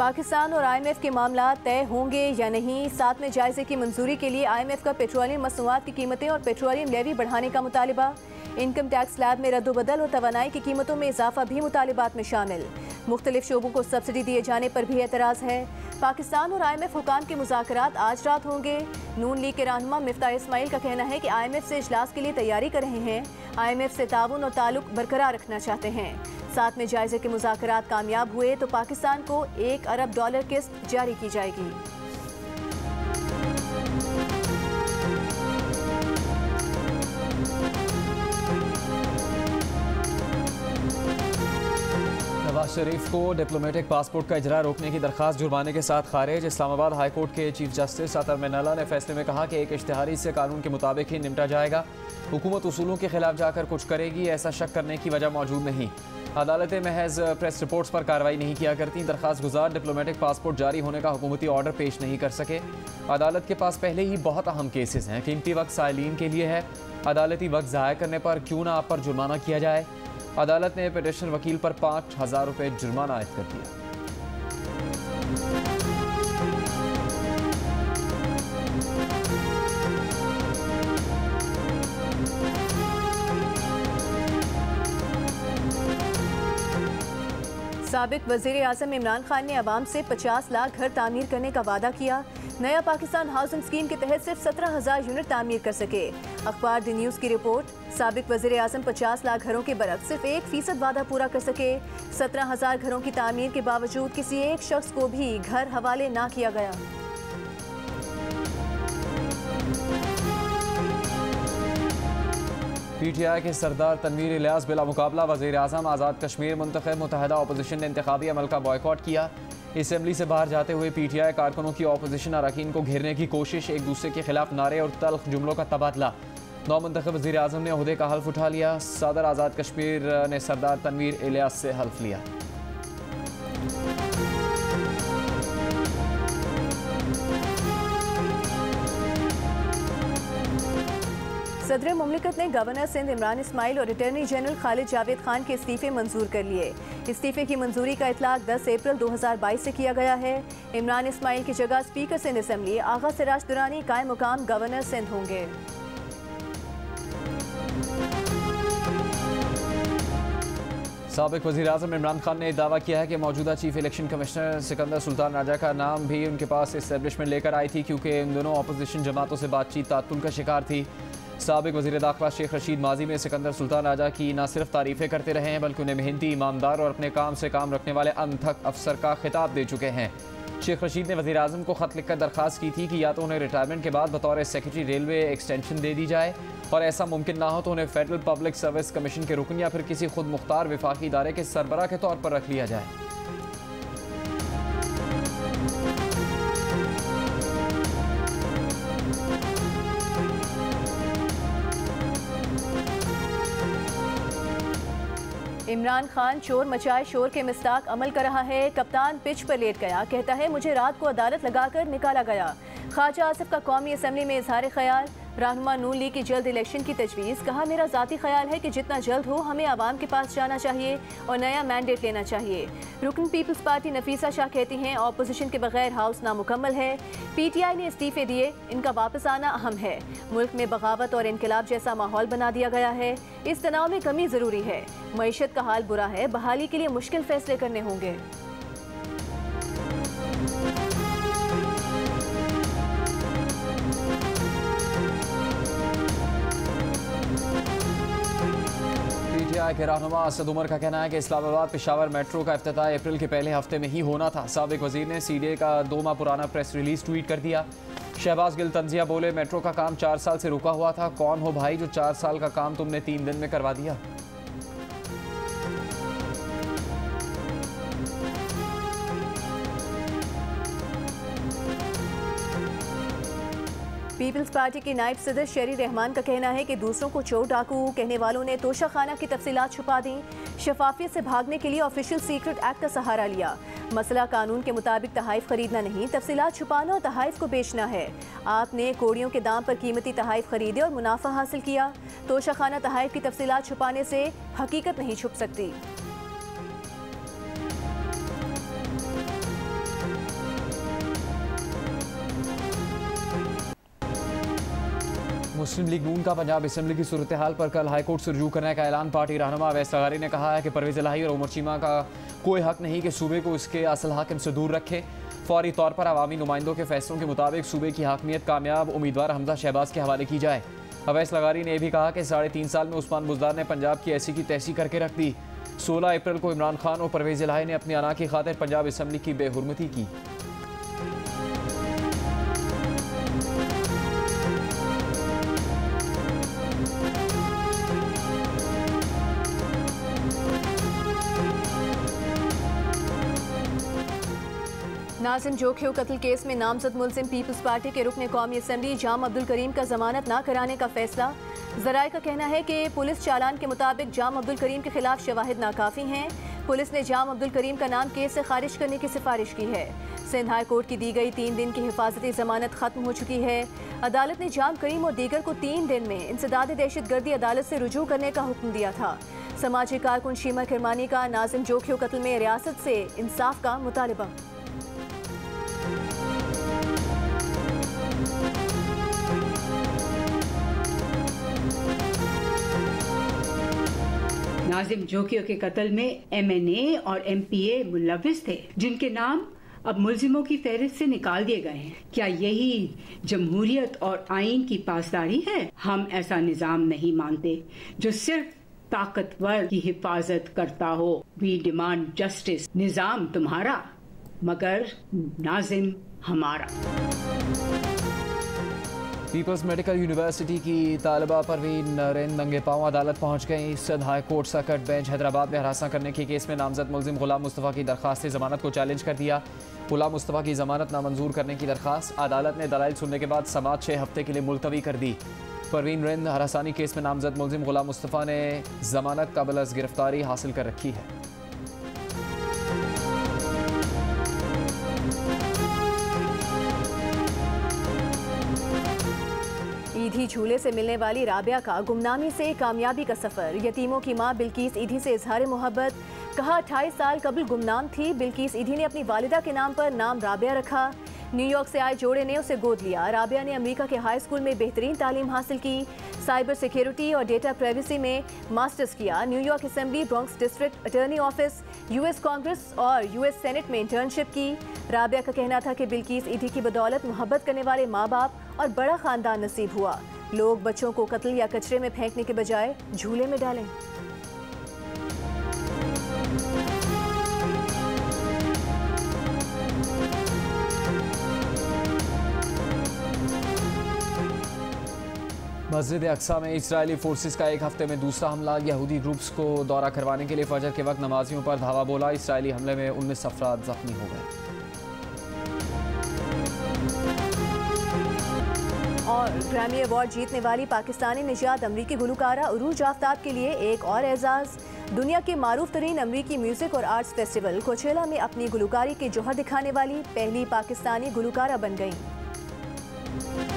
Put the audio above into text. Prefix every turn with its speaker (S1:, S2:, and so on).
S1: पाकिस्तान और IMF के मामला तय होंगे या नहीं। साथ में जायजे की मंजूरी के लिए IMF का पेट्रोलियम मसनूआत की कीमतें और पेट्रोलियम लेवी बढ़ाने का मुतालिबा। इनकम टैक्स स्लैब में रद्दोबदल और तवानाई की कीमतों में इजाफा भी मुतालिबात में शामिल। मुख्तलिफ शोबों को सब्सिडी दिए जाने पर भी एतराज़ है। पाकिस्तान और IMF हुकाम के मुज़ाकरात आज रात होंगे। नून लीग के रहनुमा मिफ्ताह इस्माइल का कहना है कि IMF से इजलास के लिए तैयारी कर रहे हैं। IMF से ताउन और ताल्लुक बरकरार रखना चाहते हैं। साथ में जायजे के मुज़ाकरात कामयाब हुए तो पाकिस्तान को $1 अरब किस्त जारी की जाएगी।
S2: नवाज शरीफ को डिप्लोमेटिक पासपोर्ट का इजरा रोकने की दरखास्त जुर्माने के साथ खारिज। इस्लामाबाद हाई कोर्ट के चीफ जस्टिस अतर मिनल्ला ने फैसले में कहा कि एक इश्तिहारी से कानून के मुताबिक ही निपटा जाएगा। हुकूमत उसूलों के खिलाफ जाकर कुछ करेगी, ऐसा शक करने की वजह मौजूद नहीं। अदालतें महज प्रेस रिपोर्ट्स पर कार्रवाई नहीं किया करती। दरखास्त गुजार डिप्लोमेटिक पासपोर्ट जारी होने का हुकूमती ऑर्डर पेश नहीं कर सके। अदालत के पास पहले ही बहुत अहम केसेस हैं। कीमती वक्त साइलिन के लिए है। अदालती वक्त ज़ाया करने पर क्यों ना आप पर जुर्माना किया जाए। अदालत ने पिटिशनर वकील पर $5000 जुर्माना आयद कर दिया।
S1: साबिक वज़ीर आज़म इमरान खान ने अवाम से 50 लाख घर तामीर करने का वादा किया। नया पाकिस्तान हाउसिंग स्कीम के तहत सिर्फ 17,000 यूनिट तामीर कर सके। अखबार द न्यूज़ की रिपोर्ट। साबिक वज़ीर आज़म 50 लाख घरों के बरक्स सिर्फ 1% वादा पूरा कर सके। 17,000 घरों की तामीर के बावजूद किसी एक शख्स को भी घर हवाले ना किया गया।
S2: PTI के सरदार तनवीर इलियास बिला मुकाबला वज़ीर आज़म आज़ाद कश्मीर मुंतखब। मुत्तहदा अपोजिशन ने इंतखाबी अमल का बॉयकॉट किया। असम्बली से बाहर जाते हुए PTI कारकुनों की अपोजिशन अरकान को घेरने की कोशिश, एक दूसरे के खिलाफ नारे और तल्ख जुमलों का तबादला। नौमुंतखब वज़ीर आज़म ने ओहदे का हल्फ उठा लिया। सदर आज़ाद कश्मीर ने सरदार तनवीर इलियास से हल्फ लिया।
S1: सदर मुमलिकत ने गवर्नर सिंध इमरान इस्माइल और अटॉर्नी जनरल खालिद जावेद खान के इस्तीफे मंजूर कर लिए। इस्तीफे की मंजूरी का इतलाक 10 अप्रैल 2022 से किया गया है। इमरान इस्माइल की जगह स्पीकर सिंध असम्बली आगा सिराज दुरानी कायम मुकाम गवर्नर सिंध होंगे।
S2: साबिक वज़ीर आज़म इमरान खान ने दावा किया है कि मौजूदा chief election commissioner Sikandar Sultan Raja का नाम भी उनके पास इस्टेब्लिशमेंट लेकर आई थी, क्योंकि इन दोनों अपोजिशन जमातों से बातचीत तातुल का शिकार थी। साबिक वज़ीर दाखिला शेख रशीद माजी में सिकंदर सुल्तान राजा की न सिर्फ तारीफ़ें करते रहे हैं, बल्कि उन्हें मेहनती, ईमानदार और अपने काम से काम रखने वाले अनथक अफसर का खिताब दे चुके हैं। शेख रशीद ने वज़ीर आज़म को ख़त लिखकर दरख्वास्त की थी कि या तो उन्हें रिटायरमेंट के बाद बतौर सेक्रेटरी रेलवे एक्सटेंशन दे दी जाए, और ऐसा मुमकिन ना हो तो उन्हें फेडरल पब्लिक सर्विस कमीशन के रुकन या फिर किसी खुद मुख्तार विफाकी इदारे के सरबराह के तौर पर रख लिया जाए।
S1: इमरान खान चोर मचाए शोर के मिस्ताक अमल कर रहा है। कप्तान पिच पर लेट गया, कहता है मुझे रात को अदालत लगाकर निकाला गया। ख्वाजा आसिफ का कौमी असम्बली में इजहार ख्याल। रहनुमा नून लीग की जल्द इलेक्शन की तजवीज़। कहा मेरा ज़ाती ख्याल है कि जितना जल्द हो हमें आवाम के पास जाना चाहिए और नया मैंडेट लेना चाहिए। रुकन पीपल्स पार्टी नफीसा शाह कहती हैं ऑपोजिशन के बगैर हाउस नामुकम्मल है। PTI ने इस्तीफे दिए, इनका वापस आना अहम है। मुल्क में बगावत और इनकलाब जैसा माहौल बना दिया गया है। इस तनाव में कमी ज़रूरी है। मईशत का हाल बुरा है, बहाली के लिए मुश्किल फैसले करने होंगे।
S2: PTI के रहनुमा असद उमर का कहना है कि इस्लामाबाद पेशावर मेट्रो का इफ्तिताह अप्रैल के पहले हफ्ते में ही होना था। साबिक वज़ीर ने CDA का 2 माह पुराना प्रेस रिलीज ट्वीट कर दिया। शहबाज गिल तंजिया बोले मेट्रो का काम 4 साल से रुका हुआ था। कौन हो भाई जो 4 साल का काम तुमने 3 दिन में करवा दिया।
S1: पीपल्स पार्टी की नायब सदर शेरी रहमान का कहना है कि दूसरों को चोर डाकू कहने वालों ने तोशाखाना की तफसीलात छुपा दी। शफाफियत से भागने के लिए ऑफिशियल सीक्रेट एक्ट का सहारा लिया। मसला कानून के मुताबिक तहाइफ खरीदना नहीं, तफसीलात छुपाना और तहाइफ को बेचना है। आपने कोड़ियों के दाम पर कीमती तहाइफ खरीदे और मुनाफा हासिल किया। तोशाखाना तहाइफ की तफसीलात छुपाने से हकीकत नहीं छुप सकती।
S2: मुस्लिम लीग नून का पंजाब असम्बली की सूरत हाल पर कल हाईकोर्ट से रुजू करने का ऐलान। पार्टी रहनुमा अवैस लगारी ने कहा है कि परवेज़ इलाही और उमर चीमा का कोई हक नहीं कि सूबे को इसके असल हाकिम से दूर रखे। फौरी तौर पर अवामी नुमाइंदों के फैसलों के मुताबिक सूबे की हाकमियत कामयाब उम्मीदवार हमजा शहबाज के हवाले की जाए। अवैस लगारी ने यह भी कहा कि 3.5 साल में उस्मान बुज़दार ने पंजाब की ऐसी की तैसी करके रख दी। 16 अप्रैल को इमरान खान और परवेज़ इलाही ने अपनी अना की खातिर पंजाब असम्बली की बेहुरमती की।
S1: नाज़िम जोखियो कत्ल केस में नामजद मुल्जिम पीपल्स पार्टी के रुकन कौमी असम्बली जाम अब्दुल करीम का जमानत न कराने का फैसला। ज़राए का कहना है कि पुलिस चालान के मुताबिक जाम अब्दुल करीम के खिलाफ शवाहिद नाकाफी हैं। पुलिस ने जाम अब्दुल करीम का नाम केस से खारिज करने की सिफारिश की है। सिंध हाई कोर्ट की दी गई 3 दिन की हिफाजती जमानत खत्म हो चुकी है। अदालत ने जाम करीम और दीगर को 3 दिन में इंसदाद दहशतगर्दी अदालत से रुजू करने का हुक्म दिया था। समाजी कारकुन शीमा किरमानी का नाज़िम जोखियो कत्ल में रियासत से इंसाफ का मुतालबा।
S3: नाज़िम जोखियो के कत्ल में MNA और MPA मुलविस थे, जिनके नाम अब मुल्जिमों की फहरिस्त से निकाल दिए गए हैं। क्या यही जमहूरियत और आइन की पासदारी है? हम ऐसा निजाम नहीं मानते जो सिर्फ ताकतवर की हिफाजत करता हो। We demand justice. निजाम तुम्हारा मगर नाज़िम हमारा।
S2: पीपल्स मेडिकल यूनिवर्सिटी की तालिबा परवीन रिंद नंगे पांव अदालत पहुंच गई। Sindh high court circuit bench Hyderabad में हरासा करने के केस में नामजद मुल्जिम गुलाम मुस्तफ़ा की दरखास्त जमानत को चैलेंज कर दिया। गुलाम मुस्तफ़ा की जमानत नामंजूर करने की दरखास्त अदालत ने दलाइल सुनने के बाद समाअत 6 हफ्ते के लिए मुलतवी कर दी। परवीन रिंद हरासानी केस में नामजद मुल्जिम गुलाम मुस्तफ़ा ने जमानत काबिल अज़ गिरफ्तारी हासिल कर रखी है।
S1: ईदी झूले से मिलने वाली राबिया का गुमनामी से कामयाबी का सफर। यतीमों की मां बिल्किस ईदी से इजहार मोहब्बत। कहा 28 साल कबल गुमनाम थी। बिल्किस ईदी ने अपनी वालिदा के नाम पर नाम राबिया रखा। न्यूयॉर्क से आए जोड़े ने उसे गोद लिया। राबिया ने अमेरिका के हाई स्कूल में बेहतरीन तालीम हासिल की। साइबर सिक्योरिटी और डेटा प्राइवेसी में मास्टर्स किया। New York assembly, Bronx district attorney office, US Congress और US सेनेट में इंटर्नशिप की। राबिया का कहना था कि बिल्किस ईदी की बदौलत मोहब्बत करने वाले माँ बाप और बड़ा खानदान नसीब हुआ। लोग बच्चों को कत्ल या कचरे में फेंकने के बजाय झूले में डालें।
S2: मस्जिद अक्सा में इजरायली फोर्सेस का एक हफ्ते में दूसरा हमला। यहूदी ग्रुप्स को दौरा करवाने के लिए फजर के वक्त नमाजियों पर धावा बोला। इजरायली हमले में 19 अफराद जख्मी हो गए।
S1: और ग्रैमी अवार्ड जीतने वाली पाकिस्तानी निजात अमरीकी गुलकारा उरूज आफ्ताब के लिए एक और एजाज। दुनिया के मारूफ तरीन अमरीकी म्यूजिक और आर्ट्स फेस्टिवल कोचेला में अपनी गुलकारी के जौहर दिखाने वाली पहली पाकिस्तानी गुलकारा बन गईं।